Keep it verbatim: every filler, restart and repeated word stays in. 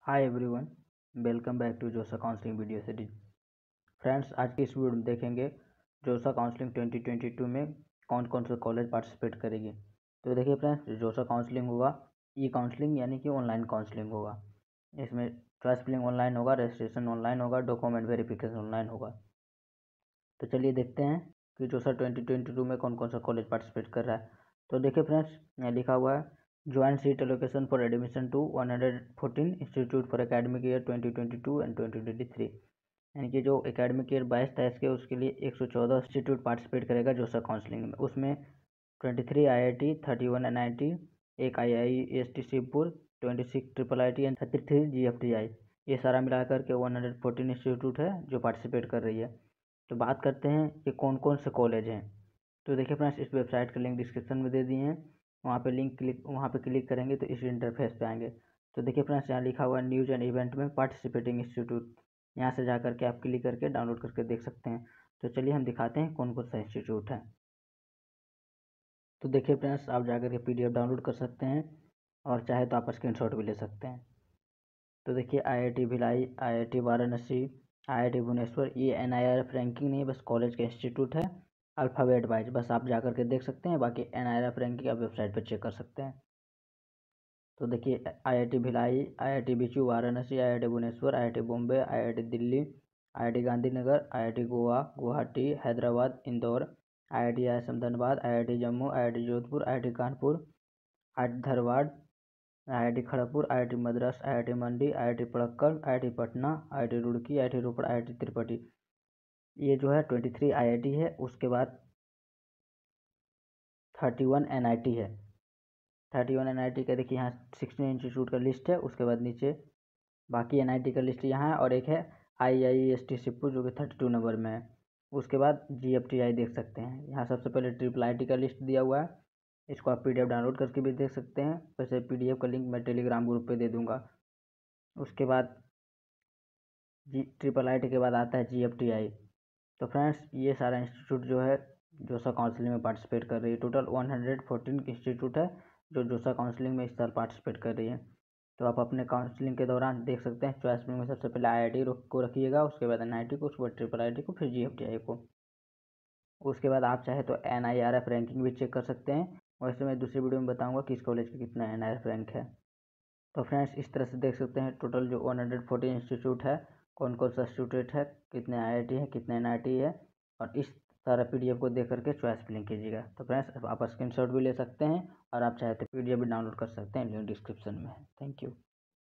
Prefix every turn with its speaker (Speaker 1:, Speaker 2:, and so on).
Speaker 1: Hi everyone, welcome back to JoSAA counselling video series. Friends, आज की इस video में देखेंगे जोसा काउंसलिंग ट्वेंटी ट्वेंटी टू में कौन कौन से कॉलेज पार्टिसिपेट करेंगे। तो देखिए फ्रेंड्स, जोसा काउंसलिंग होगा ई काउंसलिंग यानी कि ऑनलाइन काउंसलिंग होगा। इसमें चॉइस फिलिंग ऑनलाइन होगा, रजिस्ट्रेशन ऑनलाइन होगा, डॉक्यूमेंट वेरिफिकेशन ऑनलाइन होगा। तो चलिए देखते हैं कि जोसा ट्वेंटी ट्वेंटी टू में कौन कौन सा कॉलेज पार्टिसिपेट कर रहा है। तो देखिए फ्रेंड्स, यहाँ लिखा हुआ है joint seat allocation for admission to one hundred fourteen institute for academic year twenty twenty two and twenty twenty three. यानी कि जो एकेडमिक ईयर बाईस तेईस के उसके लिए एक सौ चौदह इंस्टीट्यूट पार्टिसिपेट करेगा जोसा काउंसलिंग में। उसमें twenty three I I T, thirty one N I T, एक I I S T Shibpur, twenty six triple I T and thirty three G F T I. ये सारा मिला करके वन हंड्रेड फोर्टीन इंस्टीट्यूट है जो participate कर रही है। तो बात करते हैं कि कौन कौन से कॉलेज हैं। तो देखिए फ्रेंड्स, इस वेबसाइट का लिंक डिस्क्रिप्शन में दे दिए हैं, वहाँ पे लिंक क्लिक वहाँ पे क्लिक करेंगे तो इस इंटरफेस पे आएंगे। तो देखिए फ्रेंड्स, यहाँ लिखा हुआ है न्यूज़ एंड इवेंट में पार्टिसिपेटिंग इंस्टीट्यूट। यहाँ से जा करके आप क्लिक करके डाउनलोड करके देख सकते हैं। तो चलिए हम दिखाते हैं कौन कौन सा इंस्टीट्यूट है। तो देखिए फ्रेंड्स, आप जा करके पी डी एफ डाउनलोड कर सकते हैं और चाहे तो आप स्क्रीन भी ले सकते हैं। तो देखिए I I T Bhilai, I I T Varanasi, I I T Bhubaneswar, ये N I R F ranking नहीं है, बस कॉलेज का इंस्टीट्यूट है अल्फ़ाबेट वाइज। बस आप जा करके देख सकते हैं, बाकी N I R F ranking आप वेबसाइट पर चेक कर सकते हैं। तो देखिए I I T Bhilai, I I T BHU, Varanasi, I I T Bhubaneswar, I I T Bombay, I I T Delhi, I I T Gandhinagar, I I T Goa, Guwahati, Hyderabad, Indore, I I T ISM Dhanbad, I I T Jammu, I I T Jodhpur, I I T Kanpur, I I T Dharwad, I I T Kharagpur, I I T Madras, I I T Mandi, I I T Palakkad, I I T Patna, I I T Roorkee, I I T Ropar, I I T Tirupati. ये जो है twenty three I I T है। उसके बाद thirty one N I T है। Thirty one N I T का देखिए यहाँ सिक्सटीन इंस्टीट्यूट का लिस्ट है। उसके बाद नीचे बाकी एन आई टी का लिस्ट यहाँ है, और एक है I I S T Shibpur जो कि थर्टी टू नंबर में है। उसके बाद जी एफ टी आई देख सकते हैं। यहाँ सबसे पहले ट्रिपल आई टी का लिस्ट दिया हुआ है, इसको आप पी डी एफ डाउनलोड करके भी देख सकते हैं। वैसे पी डी एफ का लिंक मैं टेलीग्राम ग्रुप पे दे दूँगा। उसके बाद जी ट्रिपल आई टी के बाद आता है जी एफ टी आई। तो फ्रेंड्स, ये सारा इंस्टीट्यूट जो है जोसा काउंसलिंग में पार्टिसिपेट कर रही है। Total one hundred fourteen institute है जो जोसा काउंसलिंग में इस साल पार्टिसिपेट कर रही है। तो आप अपने काउंसलिंग के दौरान देख सकते हैं चॉइस में सबसे पहले आई आई टी को रखिएगा, उसके बाद एन आई टी को, उसके बाद ट्रिपल आई टी को, फिर जी एफ टी आई को। उसके बाद आप चाहे तो N I R F ranking भी चेक कर सकते हैं। वैसे मैं दूसरी वीडियो में बताऊँगा कि इस कॉलेज का कितना N I R F rank है। तो फ्रेंड्स, इस तरह से देख सकते हैं टोटल जो वन हंड्रेड फोर्टीन इंस्टीट्यूट है, कौन कौन सा इंस्टीट्यूट है, कितने आई आई टी है, कितने एन आई टी है, और इस सारा पी डी एफ को देख करके चॉइस फिलिंग कीजिएगा। तो फ्रेंड्स, आप स्क्रीनशॉट भी ले सकते हैं और आप चाहे तो पी डी एफ भी डाउनलोड कर सकते हैं, लिंक डिस्क्रिप्शन में है। Thank you.